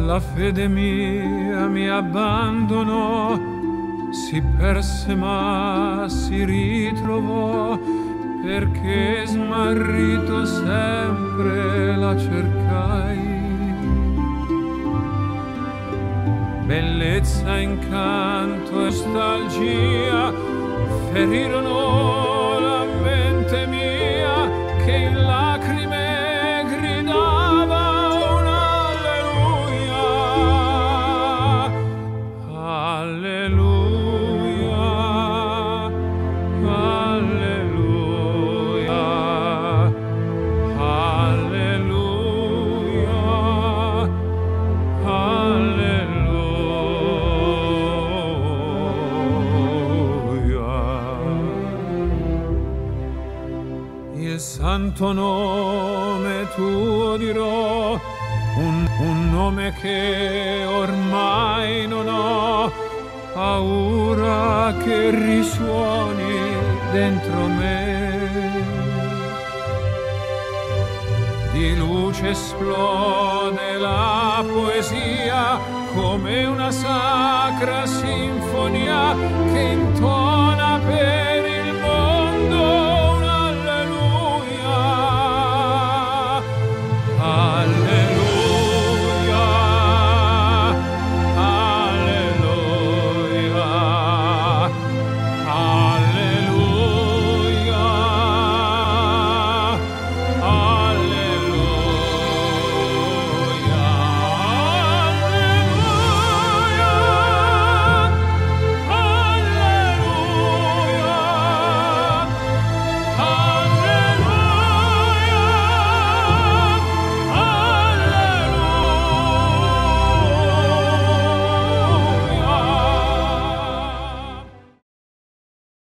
La fede mia mi abbandonò, si perse ma si ritrovò, perché smarrito sempre la cercai. Bellezza, incanto e nostalgia ferirono la mente mia, che in lacrime gridava un alleluia, alleluia, alleluia, alleluia, alleluia. Il santo nome tuo dirò, un nome che ormai non ho, paura che risuoni dentro me. Di luce esplode la poesia come una sacra sinfonia che intona per